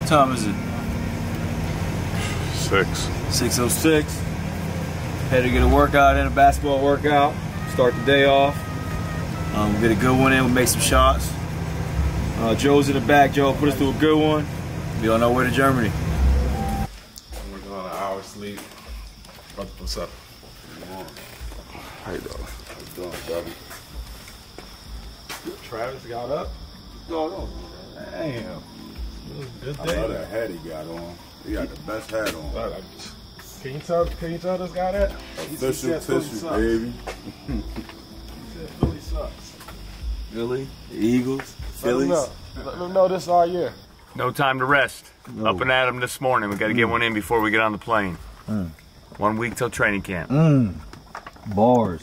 time is it? 6:06. Had to get a workout in, a basketball workout. Start the day off. We'll get a good one in. We'll make some shots. Joe's in the back. Joe, put us through a good one. Be on our way to Germany. I'm working on an hour's sleep. What's up? How you doing? How you doing, Debbie? Travis got up? What's going on? Damn. Good I day. love that hat he got on. He got the best hat on. Can you tell this guy that? Official tissue, baby. He said Philly sucks. Philly, the Eagles, Phillies. Let them know this all year. No time to rest. No. Up and at 'em this morning. We got to get one in before we get on the plane. 1 week till training camp. Bars.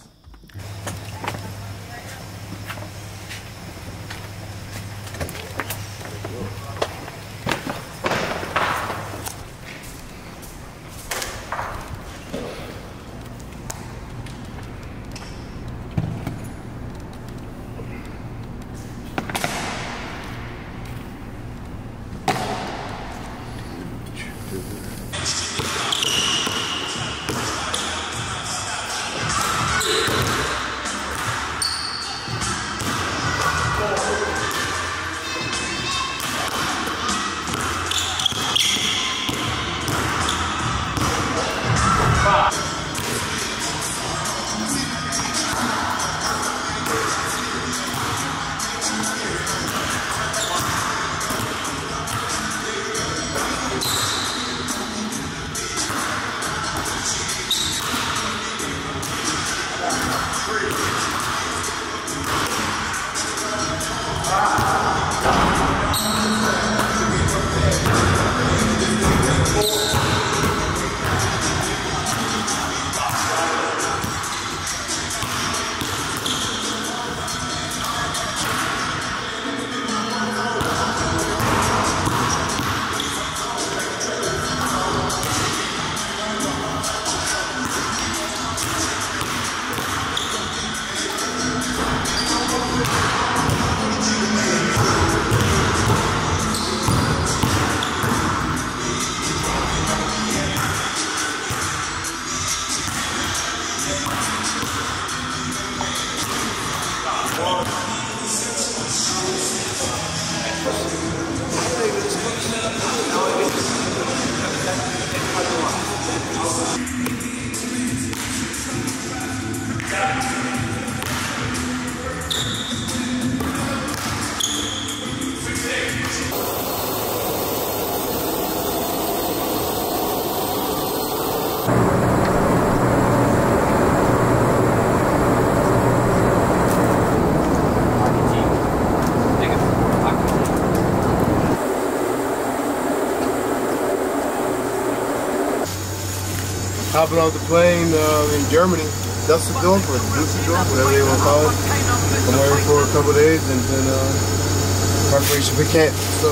Hopping off the plane in Germany, Dusseldorf or Dusseldorf, whatever they want to call it. I'm waiting for a couple of days and then preparation for camp. So,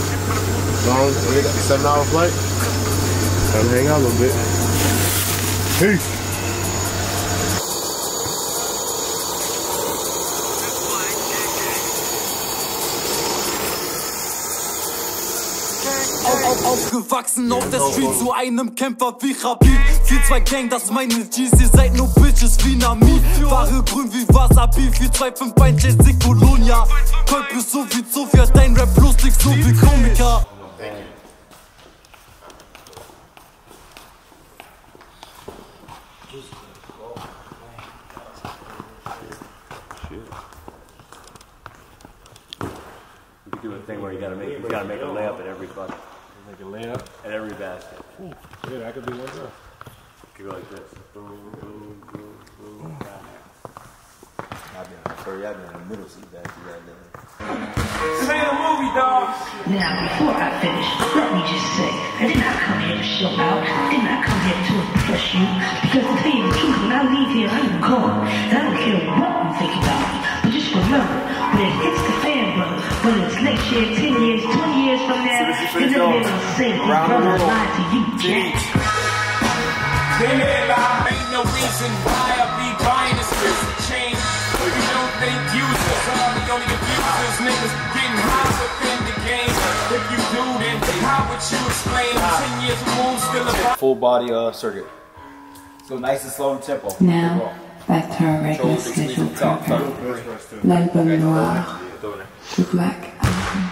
long, we got a 7-hour flight. Time to hang out a little bit. Peace. Aufgewachsen auf der Street zu einem Kämpfer wie Khabib. 4-2 Gang, das meine G's, ihr seid nur Bitches wie Nami. Ware grün wie Wasabi, 4-2-5 Bein, Jesse Colonia. Kolb ist so wie Sofia, dein Rap lustig so wie Komiker. You do a thing where you gotta make a layup at every bucket. Make a layup At every basket. Yeah, that could be one time. You could go like this. Boom, boom, boom, boom. Sorry, I've been in the middle seat back there. This ain't a movie, dog. Now, before I finish, let me just say, I did not come here to show out. I did not come here to impress you. Because to tell you the truth, when I leave here, I'm gone. And I don't care what you think about me. But just remember, when it hits the fan, brother, whether it's next year, 10 years, 20 years from now, you're never be able to say that your brother lied to you, Jack. Ain't no reason why I be buying this chain. You don't think users are the only abusers. Niggas getting high up in the game. If you do, then how would you explain 10 years removed still a full body circuit. So nice and slow in tempo. Now, back to our regular scheduled program. L'album noir, the Black Album.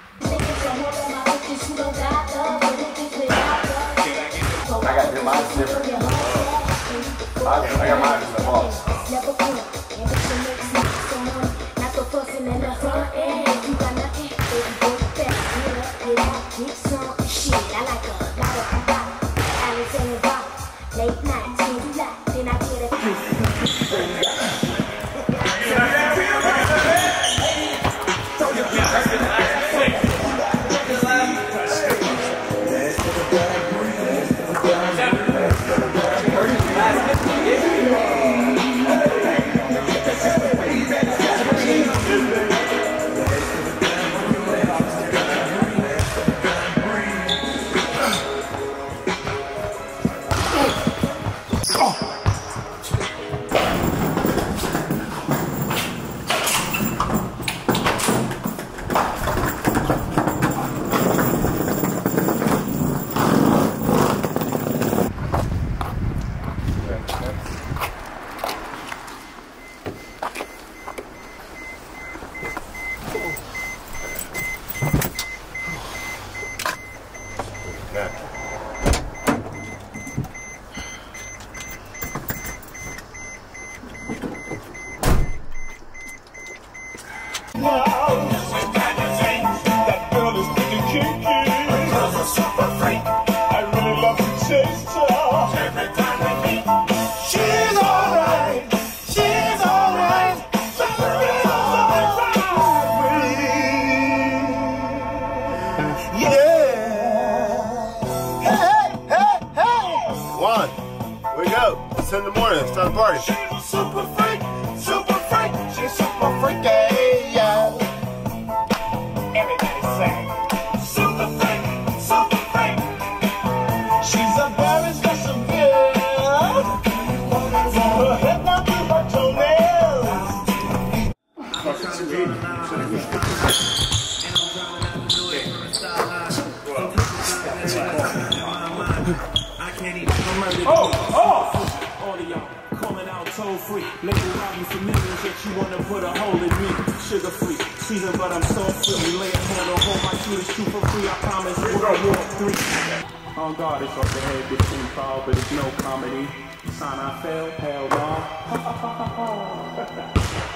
I got mine different. I got mine as well. It's in the morning, it's time to party. She's a super freak, she's super freaky, yeah. Everybody say, super freak. She's a very special girl. From her head down to her toenails. All of y'all calling out toll free. Label how you familiar, yet you wanna put a hole in me. Sugar free, season, but I'm so free. Lay a hand on hold my shooters, shoot for free. I promise World War 3. Oh God, it's off the head, this thing fall, but it's no comedy. Sign I failed, hell no.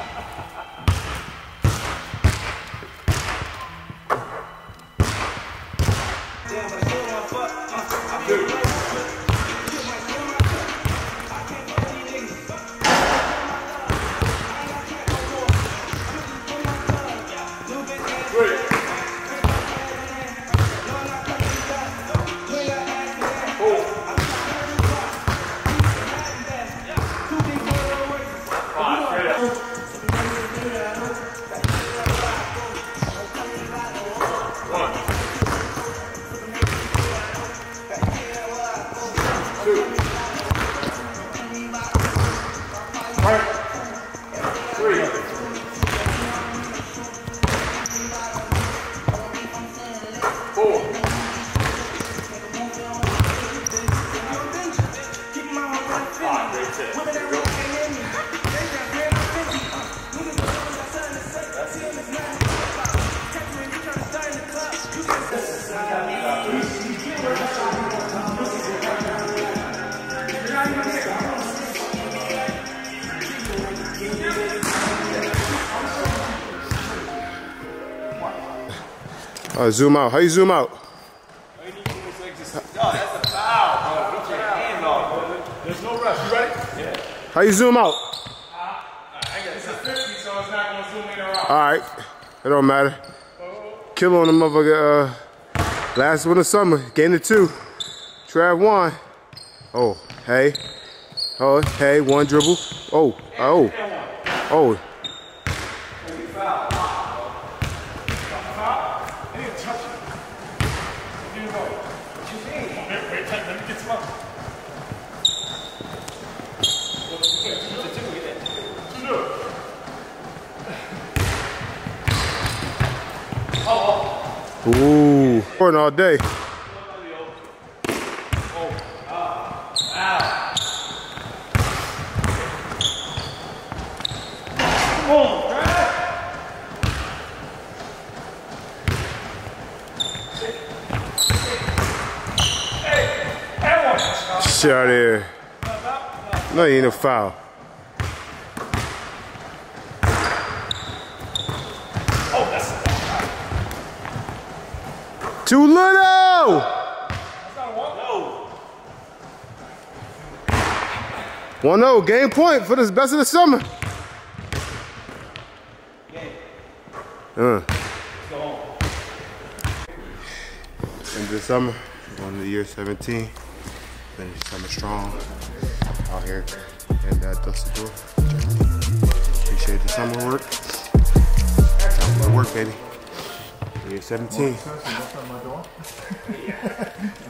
Zoom out. How you zoom out? No, that's a foul, bro. Get your hand off, bro. There's no rush. You ready? Yeah. How you zoom out? It's a 50, so it's not gonna zoom in or out. Alright. It don't matter. Kill on the motherfucker. Last one of summer. Gained it 2. Trav 1. Oh, hey. Oh, hey. 1 dribble. Oh. Oh. Ooh. Pouring all day. Shit out there. No, you ain't a foul. Too little! 1-0, game point for the best of the summer. End of the summer, going to the year 17. Finish the summer strong. Out here in Dusseldorf, Germany. Appreciate the summer work. Time to work, baby. Year 17.